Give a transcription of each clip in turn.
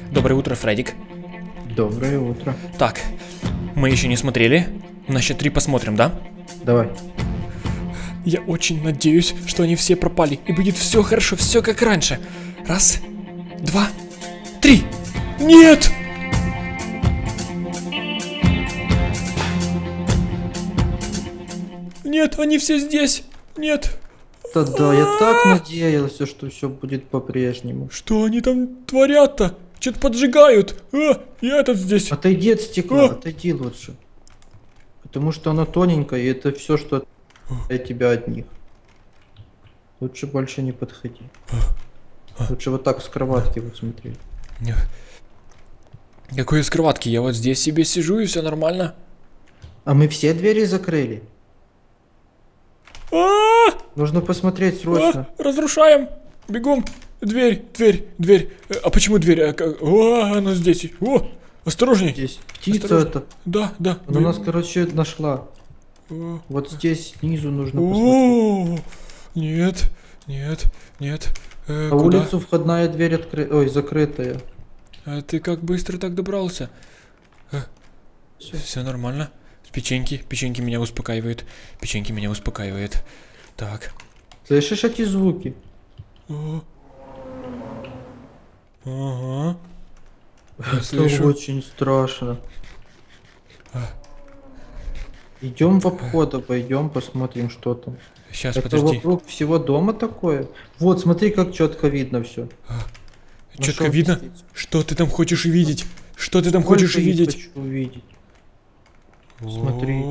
Доброе утро, Фредик. Доброе утро. Так, мы еще не смотрели. На счет 3 посмотрим, да? Давай. Я очень надеюсь, что они все пропали. И будет все хорошо, все как раньше. Раз, два, три. Нет! Нет, они все здесь. Нет. Да, я так надеялся, что все будет по-прежнему. Что они там творят-то? Что-то поджигают. И этот здесь. Отойди от стекла, отойди лучше. Потому что оно тоненькое, и это все, что от тебя от них. Лучше больше не подходи. Лучше вот так с кроватки вот смотри. Какой из кроватки? Я вот здесь себе сижу и все нормально. А мы все двери закрыли. Нужно посмотреть срочно. Разрушаем. Бегом. Дверь. А почему дверь? Она здесь. Осторожней. Здесь птица это. Да. Она нас, короче, нашла. Вот здесь снизу нужно посмотреть. Нет. На улицу входная дверь открыта. Ой, закрытая. А ты как быстро так добрался? Все нормально. Печеньки меня успокаивают. Так. Слышишь эти звуки? Ага. Это очень страшно. Идем в обход, обойдем, посмотрим, что там. Сейчас, это подожди. Вокруг всего дома такое. Вот, смотри, как четко видно все. Четко видно? Действительно. Что ты там хочешь увидеть? Хочешь увидеть? Хочу увидеть. Смотри.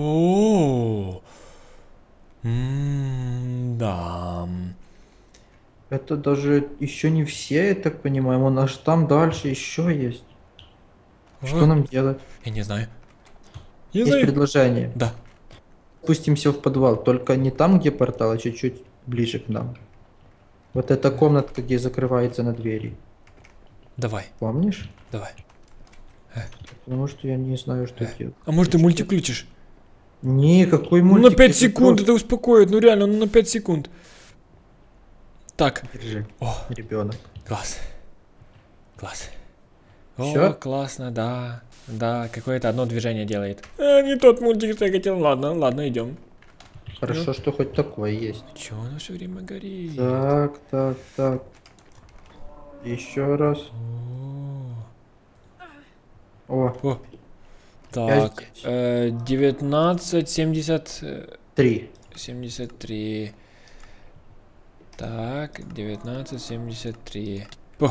Да. Это даже еще не все, я так понимаю. Вон аж там дальше еще есть. Что нам делать? Я не знаю. Есть предложение. Да. Спустимся в подвал. Только не там, где портал, а чуть-чуть ближе к нам. Вот эта комнатка, где закрывается на двери. Давай. Помнишь? Давай. Потому что я не знаю, что делать. А может ты мультик включишь? Не, какой Ну мультик? на 5 секунд это успокоит. Ну реально, на 5 секунд. Так. Держи. Ребенок. Класс. Всё? Классно, да. Да, какое-то одно движение делает. Не тот мультик, что я хотел. Ладно, идем. Хорошо, что хоть такое есть. Чего оно все время горит? Так. Еще раз. О, Так, 1973. 3. Так, 1973.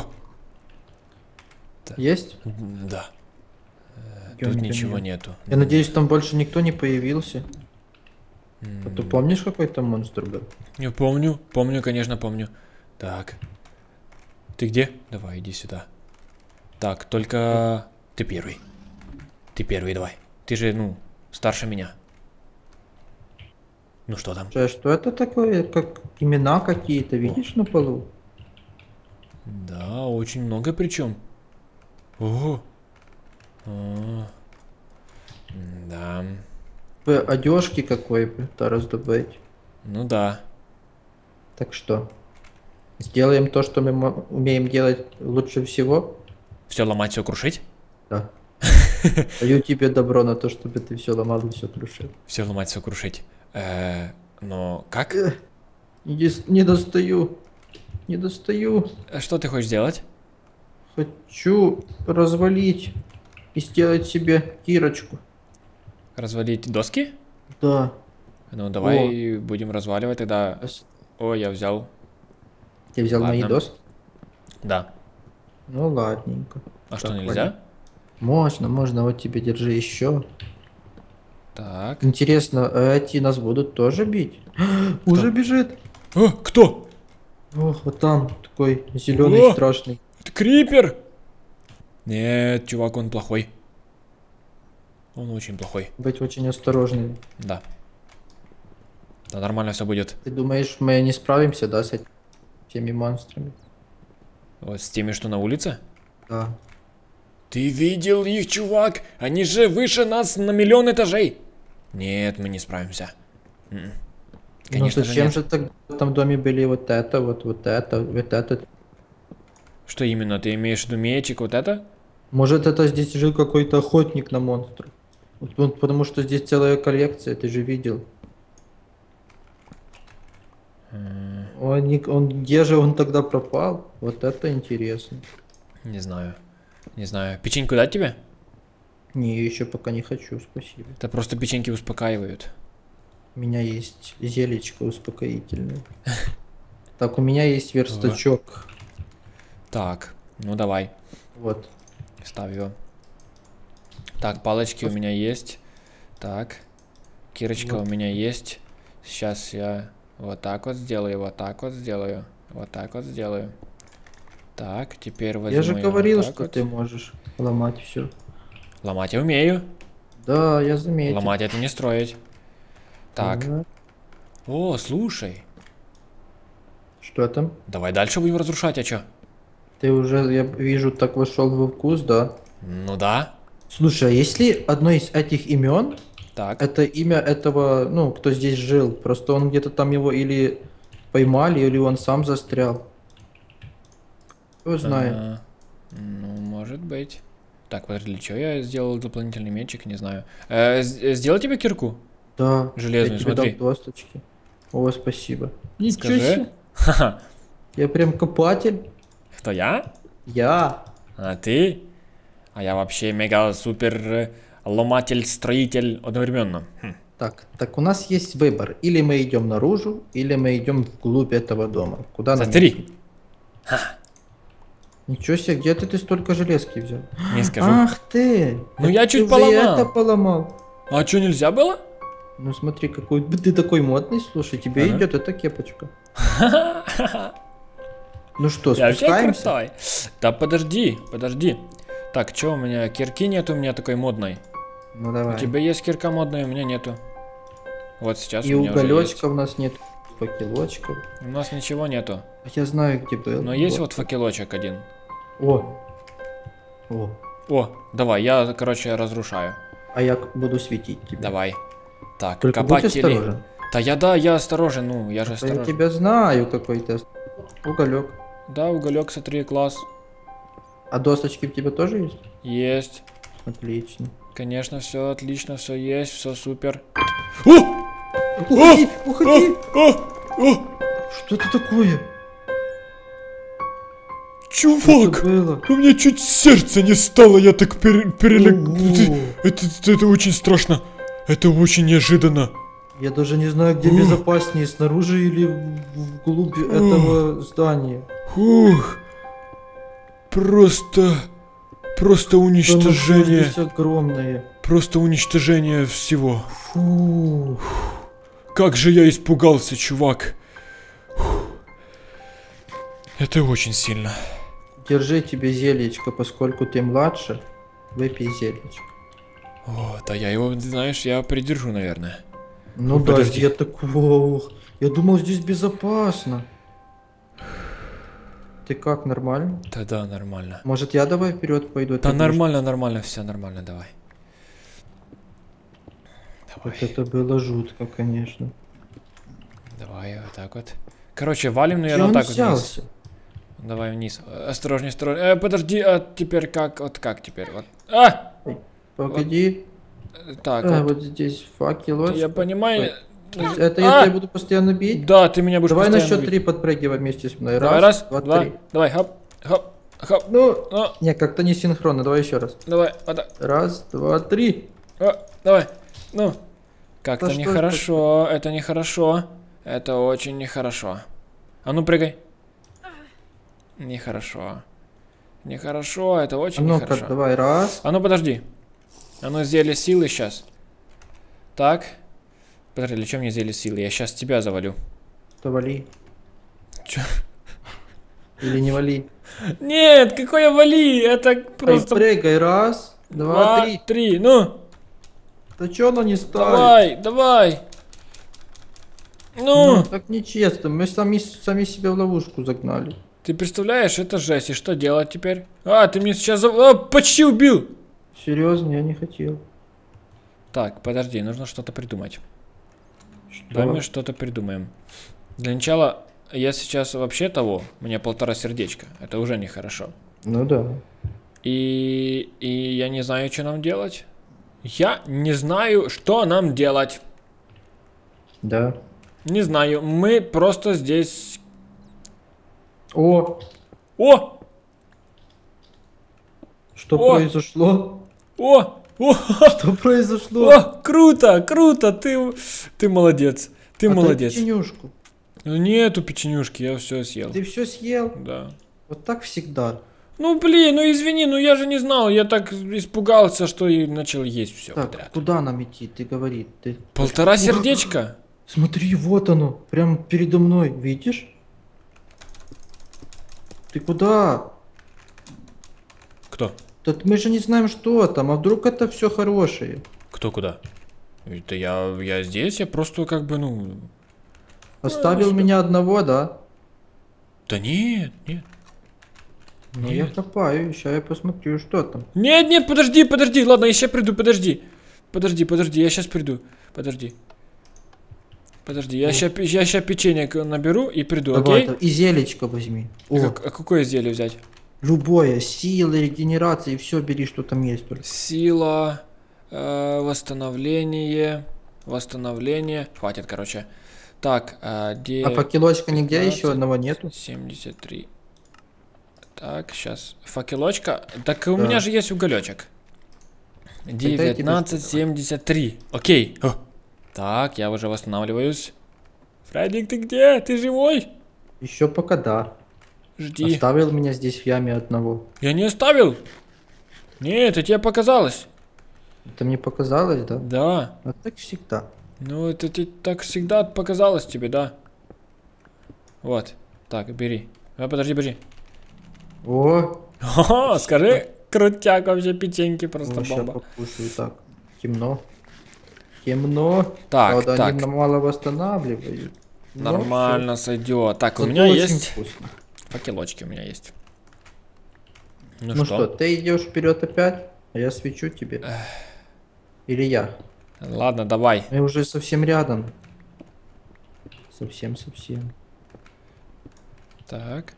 Есть? Да. Идём, Тут идём, ничего идём. нету. Я надеюсь, там больше никто не появился. А ты помнишь, какой там монстр был? Я помню, конечно, помню. Так. Ты где? Давай, иди сюда. Так, только ты первый. Давай. Ты же, старше меня. Ну что там? Что это такое? Как имена какие-то, видишь, на полу? Да, очень много причем. Ого. Да. Одежки какой-то раздобыть. Ну да. Так что? Сделаем то, что мы умеем делать лучше всего? Все ломать, все крушить? Да. Даю тебе добро на то, чтобы ты все ломал и все крушил. Все ломать, все крушить. Но как? Не достаю. Что ты хочешь делать? Хочу развалить и сделать себе кирочку. Развалить доски? Да. Ну давай будем разваливать тогда. О, я взял. Ты взял мои доски? Да. Ну ладненько. А что, нельзя? Можно, вот тебе держи еще. Так. Интересно, эти нас будут тоже бить? Уже бежит. Кто? Ох, вот там такой зеленый страшный. Это Крипер! Нет, чувак, он плохой. Он очень плохой. Быть очень осторожным. Да. Да, нормально все будет. Ты думаешь, мы не справимся, да, с этими монстрами? Вот с теми, что на улице? Да. Ты видел их, чувак? Они же выше нас на 1 000 000 этажей. Нет, мы не справимся. Конечно же, зачем нет. же тогда в этом доме были вот это? Что именно? Ты имеешь в виду мечик, вот это? Может, это здесь жил какой-то охотник на монстров. Вот потому что здесь целая коллекция, ты же видел. Он где же он тогда пропал? Вот это интересно. Не знаю. Не знаю. Печеньку дать тебе? Не, еще пока не хочу, спасибо. Это просто печеньки успокаивают. У меня есть зелечко успокоительное. Так, у меня есть верстачок. Так, ну давай. Вот. Ставь его. Так, палочки у меня есть. Так. Кирочка Вот. у меня есть. Сейчас я вот так вот сделаю, вот так вот сделаю. Вот так вот сделаю. Так, теперь возьму Я же вот говорил, так что вот. ты можешь ломать все. Ломать я умею. Да, я заметил. Ломать это не строить. Так. Ага. О, слушай. Что там? Давай дальше будем разрушать, а чё? Ты уже, я вижу, так вошел во вкус, да? Ну да. Слушай, а если одно из этих имен, Так. это имя этого, ну, кто здесь жил, просто он где-то там его или поймали, или он сам застрял. Кто знает. Ну, может быть. Так, подожди, для чего я сделал дополнительный мечик, не знаю. Сделай тебе кирку? Да, Железную, я тебе смотри. дал досточки. О, спасибо. Ничего Скажи. себе. Ха-ха. Я прям копатель. Кто я? Я. А ты? А я вообще мега-супер ломатель-строитель одновременно. Хм. Так у нас есть выбор. Или мы идем наружу, или мы идем вглубь этого дома. Куда нам Смотри. идти? Ничего себе, где ты столько железки взял? Не скажу. Ах ты! Ну Это я ты чуть уже поломал. это поломал. А что, нельзя было? Ну смотри, какой ты такой модный, слушай, тебе Ага. идет эта кепочка. Ну что, Я вообще спускаемся? крутой. Да подожди, подожди. Так, что у меня? Кирки нет у меня такой модной. Ну У давай. тебя есть кирка модная, у меня нету. Вот сейчас И у меня уже есть. уголечка у нас нет, факелочков. У нас ничего нету. А я знаю, где был. Но есть вот факелочек один. О. О. О, давай, я, короче, разрушаю. А я буду светить тебе. Давай. Так, Только будь копатели. осторожен. Да, я осторожен, ну, я же Я осторожен. тебя знаю, какой ты. Уголек. Да, уголек, смотри, класс. А досточки у тебя тоже есть? Есть. Отлично. Конечно, все отлично, все есть, все супер. О! Уходи, уходи! О! Что это такое? Что Чувак! это было? У меня чуть сердце не стало, я так Ого. Это очень страшно. Это очень неожиданно. Я даже не знаю, где безопаснее, снаружи или вглубь этого здания. Ух. Просто Оно уничтожение. здесь огромное. Просто уничтожение всего. Фу. Как же я испугался, чувак. Это очень сильно. Держи тебе зельечко, поскольку ты младше. Выпей зельечко. О, да я его, знаешь, я придержу, наверное. Ну Ну, да, подожди. я такого. Я думал, здесь безопасно. Ты как, нормально? Да, нормально. Может, я давай вперед пойду? Да Ты нормально, все нормально, давай. Вот это было жутко, конечно. Давай, вот так вот. Короче, валим, Где наверное, он так вот вниз. взялся? Давай вниз. Осторожней, осторожней. Подожди, а теперь как? Вот как теперь? Вот. А! Погоди. Так, Вот здесь факел. я понимаю. Это я тебя буду постоянно бить? Да, ты меня будешь Давай на постоянно счет бить. 3 подпрыгивай вместе со мной. Давай, раз, два, два, три. давай, хоп, хоп, хоп. Ну, О, не, как-то не синхронно. Давай еще раз. давай, вот так. Раз, два, три. О, давай. Ну. Как-то Да что это нехорошо, это нехорошо. Это очень нехорошо. А ну прыгай. Нехорошо. Нехорошо, это А очень ну-ка, нехорошо. давай, раз. А ну подожди. А ну зелье силы сейчас. Так. Подожди, для чего мне зелье силы? Я сейчас тебя завалю. То вали. Чё? Или не вали. Нет, какое вали? Это просто... Прыгай, раз, два, три. три, ну. Да чё оно не ставит? Давай, давай. Ну. Так нечестно, мы сами себя в ловушку загнали. Ты представляешь, это жесть. И что делать теперь? А, ты мне сейчас... А, почти убил. Серьезно, я не хотел. Так, подожди, нужно что-то придумать. Что? Давай мы что-то придумаем. Для начала, я сейчас вообще того, у меня 1,5 сердечка. Это уже нехорошо. Ну да. И я не знаю, что нам делать. Я не знаю, что нам делать. Да. Не знаю, мы просто здесь... О, О! что О! произошло? О! О! Что произошло? О! Круто! Круто! Ты молодец. Ты Отдай молодец. печенюшку. Ну нету печенюшки, я все съел. Ты все съел? Да. Вот так всегда. Ну блин, ну извини, ну я же не знал, я так испугался, что и начал есть все Так, подряд. куда нам идти? Ты говори. Ты... 1,5 сердечка? Смотри, вот оно, прямо передо мной, видишь? Ты куда? Кто? Так мы же не знаем, что там, а вдруг это все хорошее? Кто куда? Это я здесь, я просто как бы, ну... Оставил меня одного, да? Да нет, нет. Ну я копаю, сейчас я посмотрю, что там. Нет, нет, подожди, ладно, я сейчас приду, подожди, я сейчас приду, подожди, я сейчас печенье наберу и приду, Давай, окей? и зелечко возьми. О, Какое зелье взять? любое, силы, регенерации, все бери, что там есть только. Сила, восстановление, хватит, короче. Так, А факелочка нигде 15, еще одного нету? 73. Так, сейчас. Факелочка. Так у Да. меня же есть уголечек. Тогда я тебе 1973. Окей. О. Так, я уже восстанавливаюсь. Фредик, ты где? Ты живой? Еще пока да. Жди. Оставил меня здесь в яме одного. Я не оставил. Нет, это тебе показалось. Это мне показалось, да? Да. А так всегда. Ну, это тебе так всегда показалось тебе, да? Вот. Так, бери. Подожди. О, О, скажи, крутяк вообще, печеньки просто сейчас бомба. покушаю. Так, темно. Темно. Так, Правда, так. они мало восстанавливают. Но Нормально сойдет. Так, всё. у Зато меня очень есть вкусно. факелочки, у меня есть. Ну что, ты идешь вперед опять, а я свечу тебе. Или я? Ладно, давай. Мы уже совсем рядом. Совсем. Так.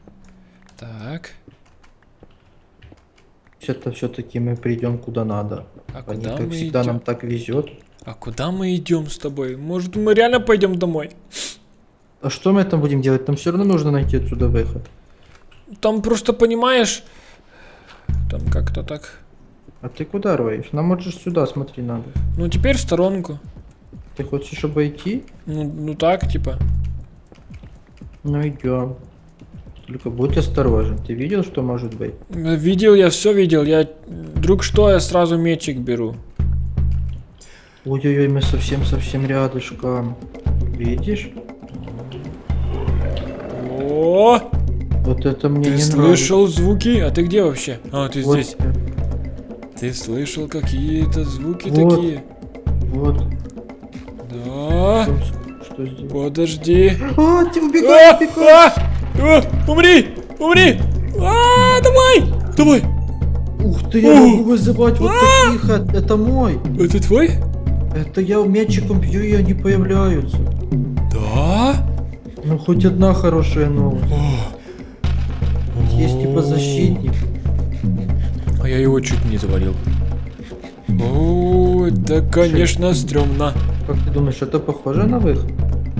Это все-таки мы придем куда надо. А Они, куда как мы всегда, идем? нам так везет. А куда мы идем с тобой? Может, мы реально пойдем домой? А что мы там будем делать? Нам все равно нужно найти отсюда выход. Там просто, понимаешь, там как-то так. А ты куда роешь? Нам может сюда, смотри, надо. Ну, теперь в сторонку. Ты хочешь обойти? Ну так, типа. Ну идем. Только будь осторожен. Ты видел, что может быть? Видел, я все видел. Я вдруг что, я сразу мечик беру. Ой-ой-ой, мы совсем рядышком. Видишь? О, Вот это мне ты не слышал звуки? А ты где вообще? А, ты нравится. здесь. Ты слышал какие-то звуки Вот. такие? Вот. Да. Что здесь? Подожди. А, ты убегай, убегай! Умри! Давай! Ух ты, я могу вызывать вот таких. Это мой. Это твой? Это я мячиком бью, и они появляются. Да? Ну, хоть одна хорошая новость. Есть типа защитник. А я его чуть не завалил. О, это, конечно, стрёмно. Как ты думаешь, это похоже на выход?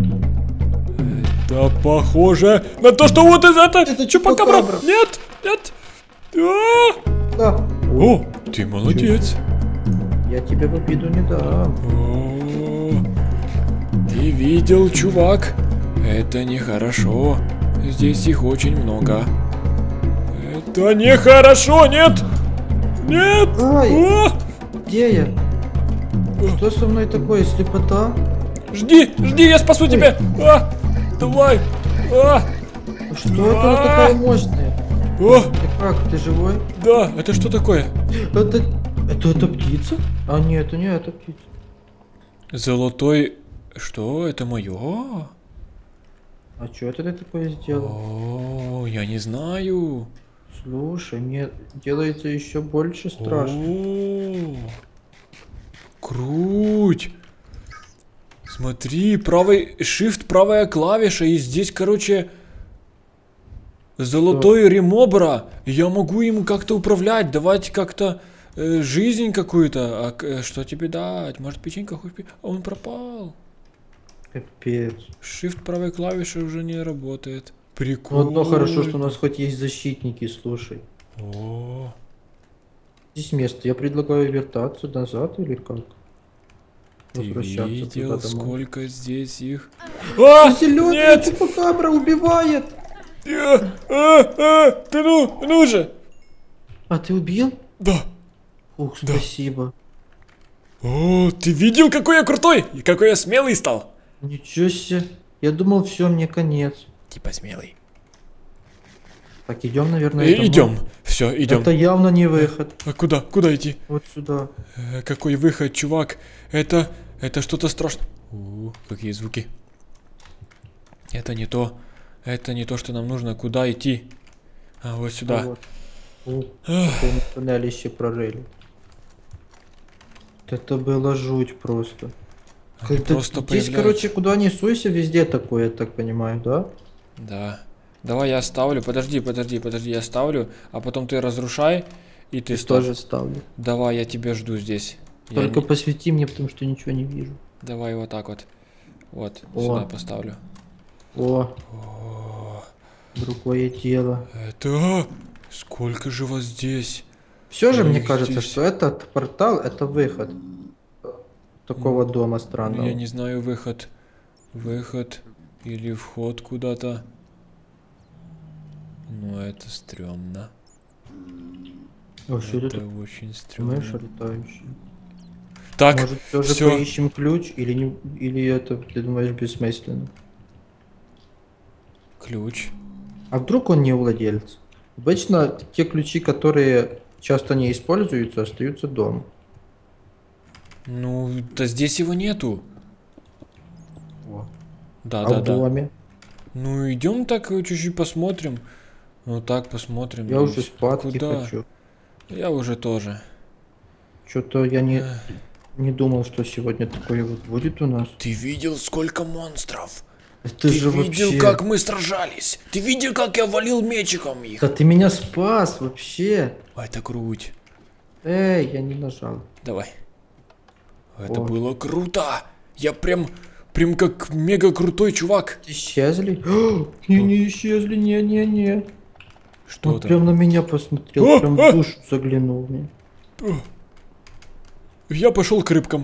Да похоже на то, что вот из этого... Это Чупакабра! Чупакабра. Нет! А! Да. О, ты молодец. Я тебе в обиду не дам. О, ты видел, чувак? Это нехорошо. Здесь их очень много. Это нехорошо, нет! Нет! Ай, О! где я? Что со мной такое, слепота? Жди, я спасу тебя! Давай! Что это вот такая мощная? О, Ты как, ты живой? да, это что такое? Это птица? А нет, это не эта птица. Золотой... Что? Это мое? А что это ты такое сделал? О, я не знаю. Слушай, мне делается еще больше страшно. О, круть! Смотри, правый shift, правая клавиша, и здесь, короче, Золотой ремобра. Я могу им как-то управлять, давать как-то жизнь какую-то. А что тебе дать? Может, печенька хоть... А он пропал. Капец. Shift правой клавишей уже не работает. Ну, Прикольно. одно хорошо, что у нас хоть есть защитники, слушай. О, Здесь место. Я предлагаю вертаться назад или как? ты Возвращаться видел, туда домой. сколько здесь их? А, Зеленый нет! чупакабра убивает! Ты ну же! А ты убил? Да. Ух, Да. спасибо. О, ты видел, какой я крутой? И какой я смелый стал? Ничего себе. Я думал, все, мне конец. Типа смелый. Так, идем, наверное, домой. Идем. Все, идем. Это явно не выход. А куда? Куда идти? Вот сюда. Какой выход, чувак? Это что-то страшное. Какие звуки. Это не то. Это не то, что нам нужно. Куда идти? А вот сюда. Вот. Какое туннелище прорыли. Вот это было жуть просто. Они Это просто здесь, появляются. короче, куда ни суйся, везде такое, я так понимаю, да? Да. Давай я оставлю. Подожди, я оставлю. А потом ты разрушай. И ты ставь. Тоже ставлю. Давай, я тебя жду здесь. Только посвети мне, потому что ничего не вижу. Давай вот так вот. Вот, О. сюда поставлю. О, О, другое дело. это... Сколько же вас здесь? Все же, Ну, мне их кажется, здесь- что этот портал, это выход. Такого дома Ну, странного. я не знаю, выход. Выход или вход куда-то. Ну, это стрёмно. О, что это Это такое? очень стрёмно. Мышь летающая. Так, Может, все же всё. поищем ключ, или не, или это, ты думаешь, бессмысленно? ключ. А вдруг он не владелец? Обычно те ключи, которые часто не используются, остаются дома. Ну, да здесь его нету. О. Да, А да, в да. доме? Ну, идем так чуть-чуть посмотрим. Ну, так посмотрим. Я и уже спадки куда? хочу. Я уже тоже. Что-то я не, Эх. не думал, что сегодня такое вот будет у нас. Ты видел, сколько монстров? Это Ты же видел, вообще... как мы сражались? Ты видел, как я валил мечиком их? Да ты меня спас вообще. Это круть. Эй, я не нажал. Давай. Это О. было круто. Я прям как мега крутой чувак. Исчезли? Не исчезли, не. Что Он там? прям на меня посмотрел, прям в душу заглянул мне. Я пошел к рыбкам.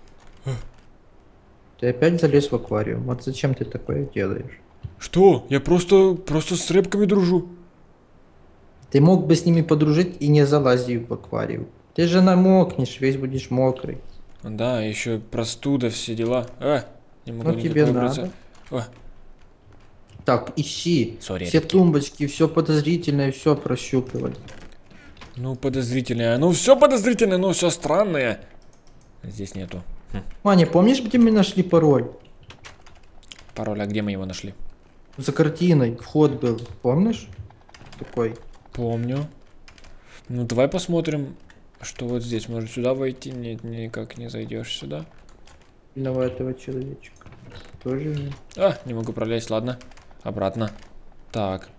Ты опять залез в аквариум. Вот зачем ты такое делаешь? Что? Я просто с рыбками дружу. Ты мог бы с ними подружить и не залази в аквариум. Ты же намокнешь, весь будешь мокрый. Да, еще простуда, все дела. Не могу Ну никак тебе выбраться. надо. Так, ищи. Сори, Все рыбки. тумбочки, все подозрительное, все прощупывай. Ну, подозрительное. Ну, все подозрительное, но все странное. Здесь нету. Маня, помнишь, где мы нашли пароль? Пароль, а где мы его нашли? За картиной вход был, помнишь? Такой. Помню. Ну, давай посмотрим, что вот здесь. Может, сюда войти? Нет, никак не зайдешь сюда. Виноватого человечка. Тоже нет. Не могу пролезть, ладно. Обратно. Так.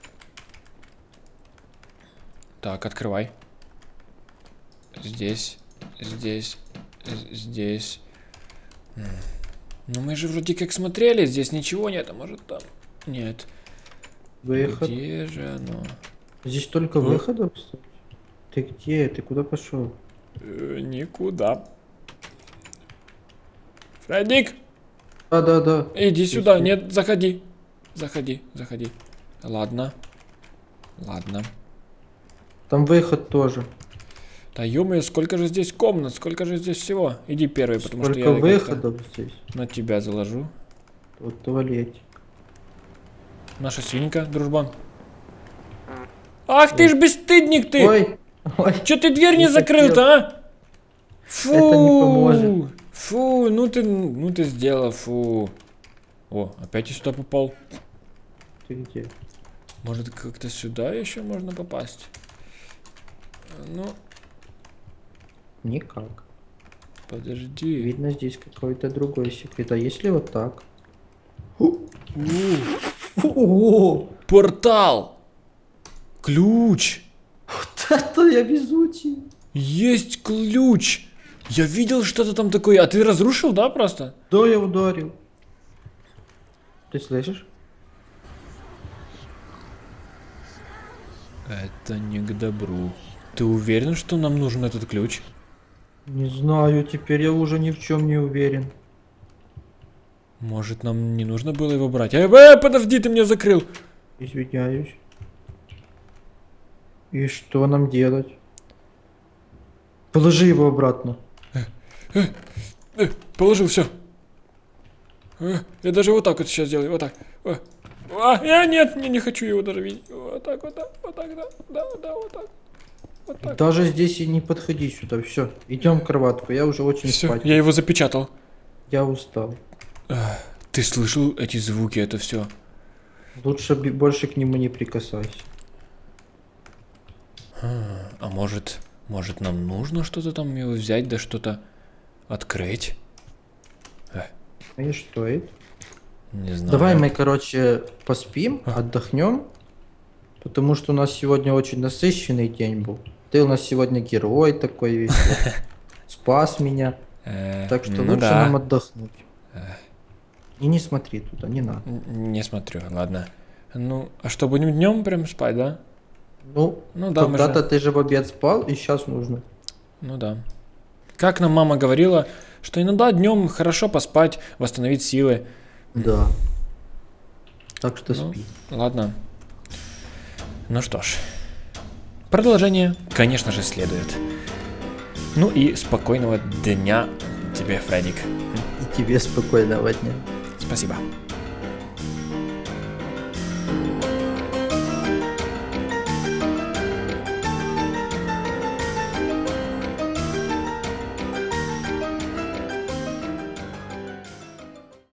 Так, открывай. Здесь. Ну, мы же вроде как смотрели, здесь ничего нет, а может там... Нет. Выход. Где же оно? Здесь только выходов, кстати. Ты где? Ты куда пошел? Никуда. Фредик, Да. иди Здесь сюда. есть. Нет, заходи. Заходи. Ладно. Там выход тоже. Да ё-моё, сколько же здесь комнат, сколько же здесь всего. Иди первый, потому Сколько что я как-то выходов здесь. на тебя заложу. Вот туалетик. Наша свинька, дружбан. Ах ты ж бесстыдник ты! Ой. Чё ты дверь не Не закрыл-то, а? Фу! Это не поможет. Фу, ну ты сделал, фу. О, опять я сюда попал. Ты где? Может, как-то сюда еще можно попасть? Ну, Никак. подожди. Видно, здесь какой-то другой секрет. А если вот так? О! Портал! Ключ! Вот это я везучий. Есть ключ! Я видел что-то там такое. А ты разрушил, да, просто? Да, я ударил. Ты слышишь? Это не к добру. Ты уверен, что нам нужен этот ключ? Не знаю, теперь я уже ни в чем не уверен. Может, нам не нужно было его брать? Подожди, ты меня закрыл! Извиняюсь. И что нам делать? Положи его обратно. Положил все. Я даже вот так вот сейчас сделаю, вот так. Я нет, не хочу его даже видеть. Вот так, да, вот так. Вот так. Даже здесь и не подходи сюда. Все, идем в кроватку. Я уже очень Все, спать. я его запечатал. Я устал. Ты слышал эти звуки, это все? Лучше больше к нему не прикасайся. А может нам нужно что-то там его взять, да что-то открыть? И стоит. Не знаю. Давай мы, короче, поспим, отдохнем. Потому что у нас сегодня очень насыщенный день был. Ты у нас сегодня герой такой весь. Спас меня. Так что лучше нам отдохнуть. И не смотри туда, не надо. Не смотрю, ладно. Ну, а что, будем днем прям спать, да? Ну да, когда-то ты же в обед спал, и сейчас нужно. Ну да. Как нам мама говорила, что иногда днем хорошо поспать, восстановить силы. Да. Так что спи. Ладно. Ну что ж. Продолжение, конечно же, следует. Ну и спокойного дня тебе, Фредик. И тебе спокойного дня. Спасибо.